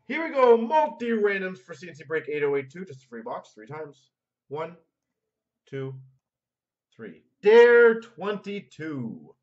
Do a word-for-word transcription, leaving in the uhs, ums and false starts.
Here we go. Multi-randoms for C N C break eight oh eight two. Just a free box. Three times. One, two, three. Dare twenty-two.